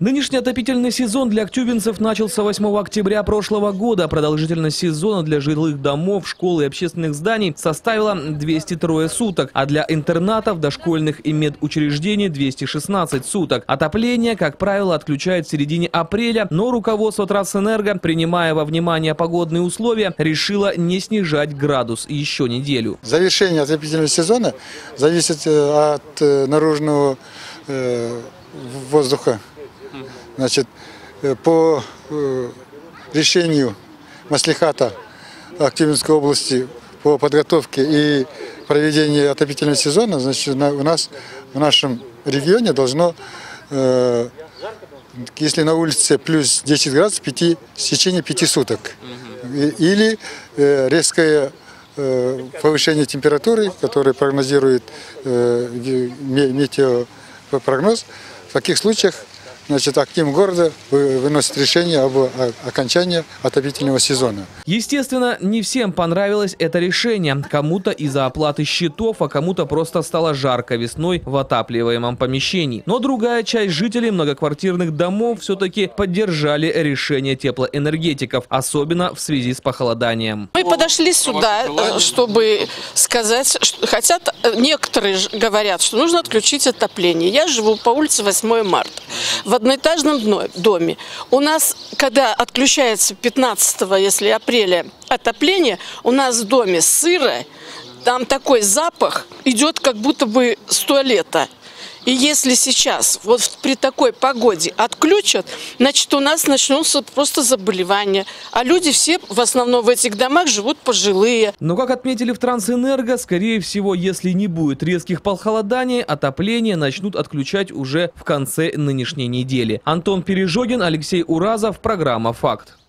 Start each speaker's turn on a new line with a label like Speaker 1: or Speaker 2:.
Speaker 1: Нынешний отопительный сезон для актюбинцев начался 8 октября прошлого года. Продолжительность сезона для жилых домов, школ и общественных зданий составила 203 суток, а для интернатов, дошкольных и медучреждений 216 суток. Отопление, как правило, отключают в середине апреля, но руководство Трансэнерго, принимая во внимание погодные условия, решило не снижать градус еще неделю.
Speaker 2: Завершение отопительного сезона зависит от наружного воздуха. Значит, по решению Маслихата Актюбинской области по подготовке и проведению отопительного сезона, значит, у нас в нашем регионе должно, если на улице плюс 10 градусов, в течение 5 суток. Или резкое повышение температуры, которое прогнозирует метеопрогноз. В таких случаях, значит, актив города выносит решение об окончании отопительного сезона.
Speaker 1: Естественно, не всем понравилось это решение. Кому-то из-за оплаты счетов, а кому-то просто стало жарко весной в отапливаемом помещении. Но другая часть жителей многоквартирных домов все-таки поддержали решение теплоэнергетиков, особенно в связи с похолоданием.
Speaker 3: Мы подошли сюда, чтобы сказать, что хотят, некоторые говорят, что нужно отключить отопление. Я живу по улице 8 марта. В одноэтажном доме. У нас, когда отключается 15, если апреля отопление, у нас в доме сыро, там такой запах идет, как будто бы с туалета. И если сейчас, вот при такой погоде отключат, значит, у нас начнутся просто заболевания. А люди все, в основном в этих домах, живут пожилые.
Speaker 1: Но, как отметили в Трансэнерго, скорее всего, если не будет резких похолоданий, отопление начнут отключать уже в конце нынешней недели. Антон Пережогин, Алексей Уразов, программа «Факт».